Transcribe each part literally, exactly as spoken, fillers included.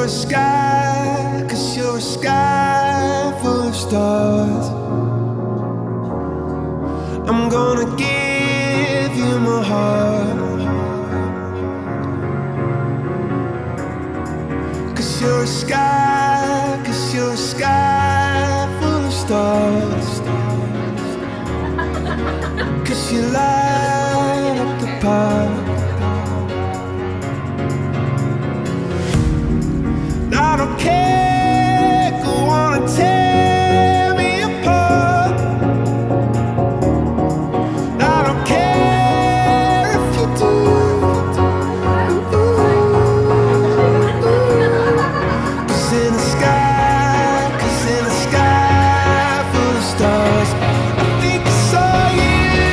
you're a sky, 'cause you're a sky full of stars. I'm gonna give you my heart, 'cause you're a sky, 'cause you're a sky full of stars. 'Cause you light up the park. I don't care, go on and tear me apart. I don't care if you do. Cause in the sky, cause in the sky full of stars, I think I saw you.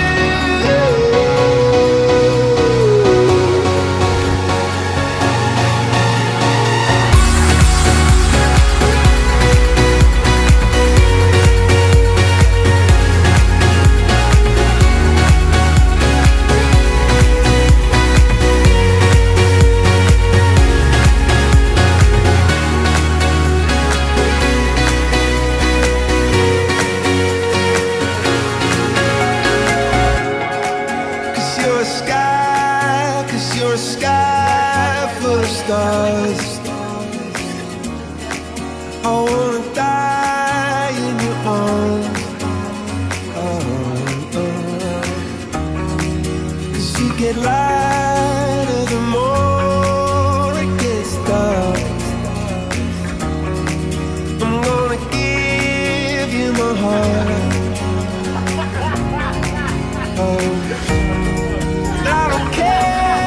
You're a sky full of stars. I wanna die in your arms. Oh, oh. 'Cause you get lighter the more it gets dark. I'm gonna give you my heart. Oh, I don't care.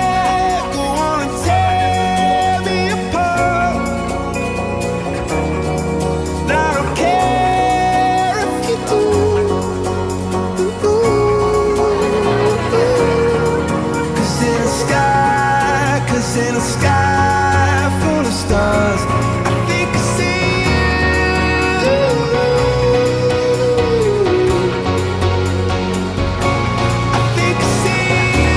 In a sky full of stars, I think I see you. I think I see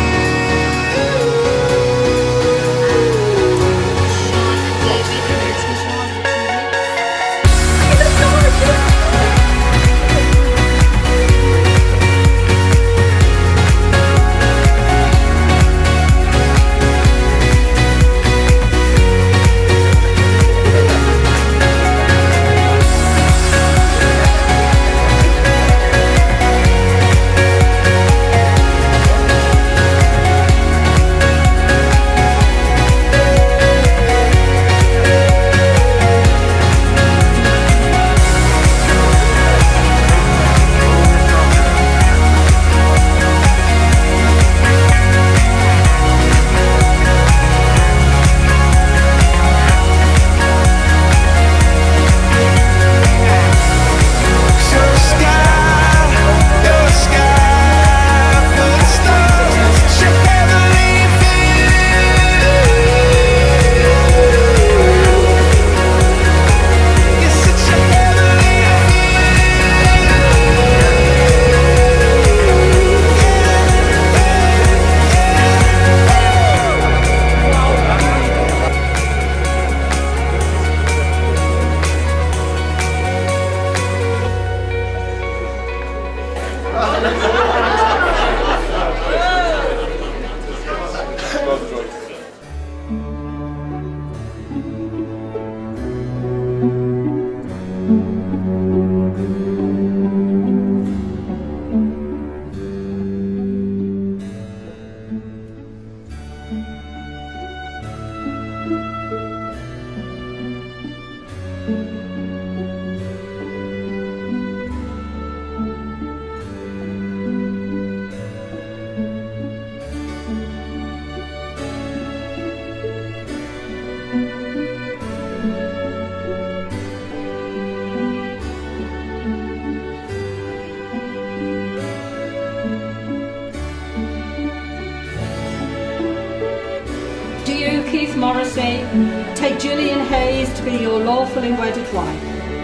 Keith Morrissey, take Jillian Hayes to be your lawfully wedded wife.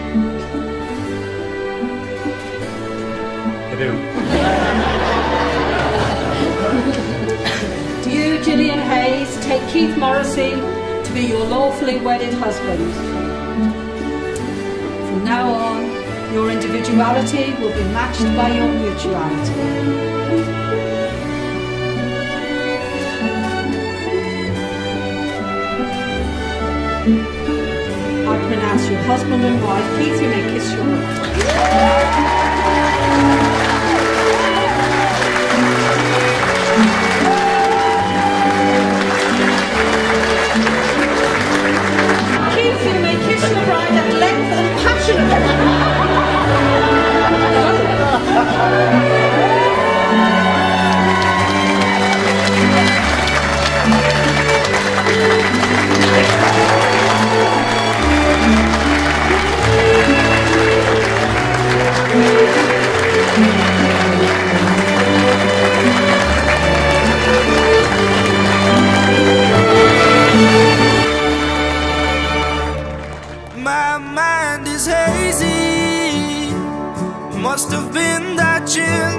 I do. Do you, Jillian Hayes, take Keith Morrissey to be your lawfully wedded husband. From now on, your individuality will be matched by your mutuality. I pronounce you husband and wife. Keith, you may kiss your wife. Keith, you may kiss your bride at length and passionately. My mind is hazy, must have been that gin.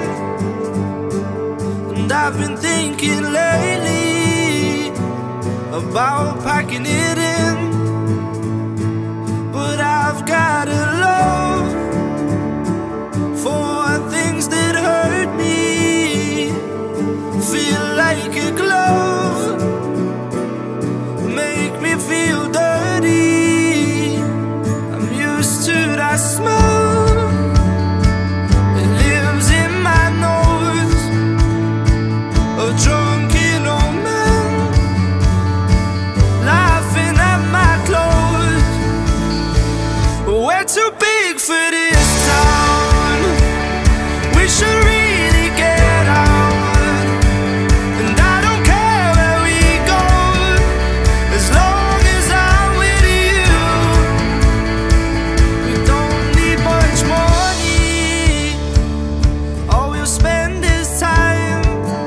And I've been thinking lately about packing it in. But I've got a love for things that hurt me. Feel like a glove, make me feel dirty. I'm used to that smell, it lives in my nose. A drunken old man laughing at my clothes. We're too big for this town, we should really get out. And I don't care where we go, as long as I'm with you. We don't need much money, all we'll spend is time.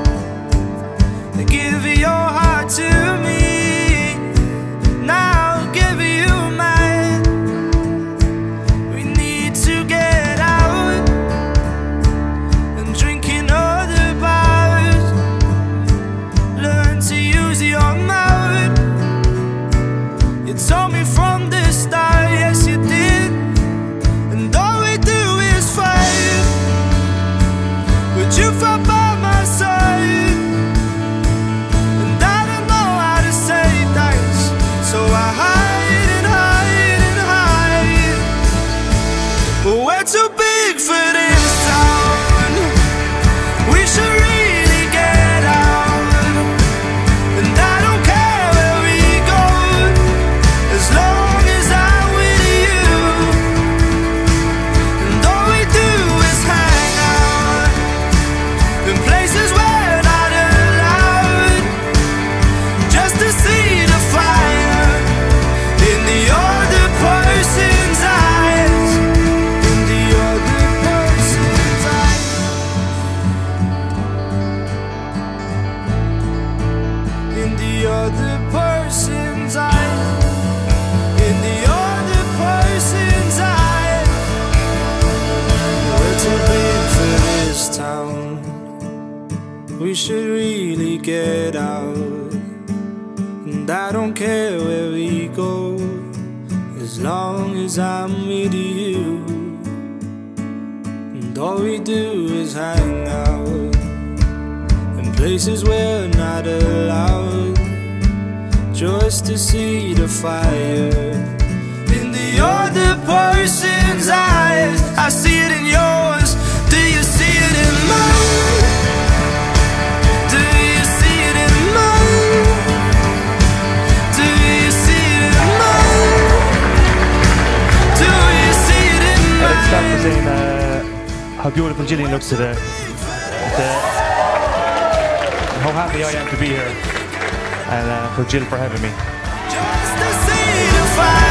Give your heart to me, now give you mine. We need to get out and drink in other bars. Learn to use your mouth. You told me from the start, yes you did. And all we do is fight, but you fought by my side. And I don't know how to say thanks, so I hide and hide and hide. But we're too big for this town, we should really get out. And I don't care where we go, as long as I'm with you. And all we do is hang out in places we're not allowed, just to see the fire in the other person's eyes. In the other person's eyes. In the other person's eyes. In the other person's eyes. We're too big for this town, we should really get out. And I don't care where we go, as long as I'm with you. And all we do is hang out in places we're not allowed, just to see the fire in the other person's eyes. I see it in yours, do you see it in mine? Do you see it in mine? Do you see it in mine? Do you see it in Uh, let's start by mine? saying uh, how beautiful Jillian looks today. And, uh, how happy I am to be here, and uh, for Jill for having me. Just to see the fire